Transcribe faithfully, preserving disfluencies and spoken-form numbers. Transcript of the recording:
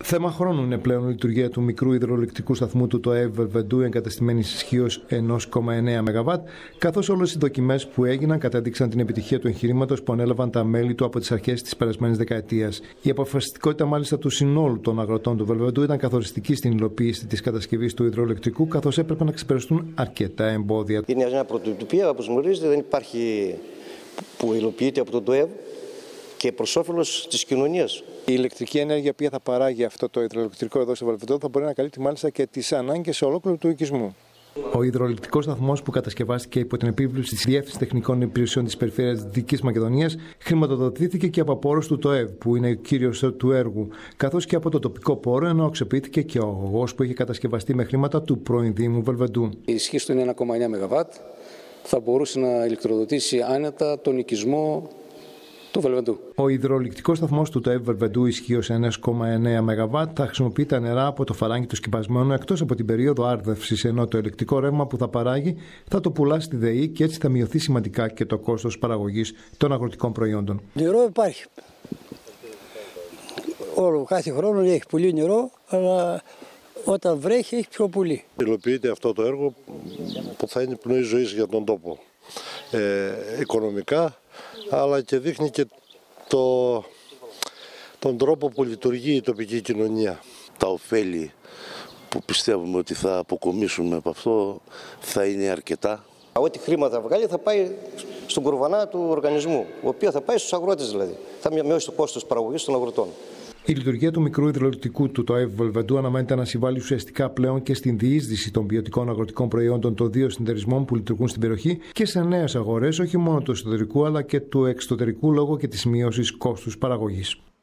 Θέμα χρόνου είναι πλέον η λειτουργία του μικρού υδροελεκτρικού σταθμού του ΤΟΕΒ Βελβεντού, εγκατεστημένης ισχύως ενός κόμμα εννέα μεγαβάτ, καθώς όλες οι δοκιμές που έγιναν κατέδειξαν την επιτυχία του εγχειρήματος που ανέλαβαν τα μέλη του από τις αρχές της περασμένης δεκαετίας. Η αποφασιστικότητα μάλιστα του συνόλου των αγροτών του Βελβεντού ήταν καθοριστική στην υλοποίηση της κατασκευής του υδροελεκτρικού, καθώς έπρεπε να ξεπεραστούν αρκετά εμπόδια. Είναι μια πρωτοτυπία, όπως γνωρίζετε, δεν υπάρχει που υλοποιείται από τον ΤΟΕΒ και προς όφελος της κοινωνίας. Η ηλεκτρική ενέργεια που θα παράγει αυτό το υδροελεκτρικό εδώ στο Βελβεντό θα μπορεί να καλύπτει μάλιστα και τις ανάγκες ολόκληρου του οικισμού. Ο υδροελεκτρικός σταθμός που κατασκευάστηκε υπό την επίβλεψη της Διεύθυνσης Τεχνικών Υπηρεσιών της Περιφέρειας Δυτικής Μακεδονίας χρηματοδοτήθηκε και από πόρους του ΤΟΕΒ, που είναι ο κύριος του έργου, καθώς και από το τοπικό πόρο, ενώ αξιοποιήθηκε και ο αγωγός που είχε κατασκευαστεί με χρήματα του πρώην Δήμου Βελβεντού. Η ισχύ του είναι ένα κόμμα εννέα μεγαβάτ, θα μπορούσε να ηλεκτροδοτήσει άνετα τον οικισμό του Βελβεντού. Ο υδροελεκτρικός σταθμός του ΤΟΕΒ Βελβεντού ισχύως ένα κόμμα εννέα μεγαβάτ θα χρησιμοποιεί τα νερά από το φαράγγι του σκυπασμένου εκτός από την περίοδο άρδευσης, ενώ το ηλεκτρικό ρεύμα που θα παράγει θα το πουλά στη ΔΕΗ και έτσι θα μειωθεί σημαντικά και το κόστος παραγωγής των αγροτικών προϊόντων. Νερό υπάρχει. Όλο, κάθε χρόνο έχει πολύ νερό, αλλά όταν βρέχει έχει πιο πολύ. Υλοποιείται αυτό το έργο που θα είναι πνοή ζωής για τον τόπο. Ε, οικονομικά, αλλά και δείχνει και το, τον τρόπο που λειτουργεί η τοπική κοινωνία. Τα ωφέλη που πιστεύουμε ότι θα αποκομίσουμε από αυτό θα είναι αρκετά. Ό,τι χρήματα βγάλει θα πάει στον κουρβανά του οργανισμού, ο οποίος θα πάει στους αγρότες δηλαδή. Θα μειώσει το κόστος παραγωγής των αγροτών. Η λειτουργία του μικρού υδροελεκτρικού του ΤΟΕΒ Βελβεντού αναμένεται να συμβάλλει ουσιαστικά πλέον και στην διείσδυση των ποιοτικών αγροτικών προϊόντων των δύο συνεταιρισμών που λειτουργούν στην περιοχή και σε νέες αγορές, όχι μόνο του εσωτερικού αλλά και του εξωτερικού λόγω και της μείωσης κόστους παραγωγής.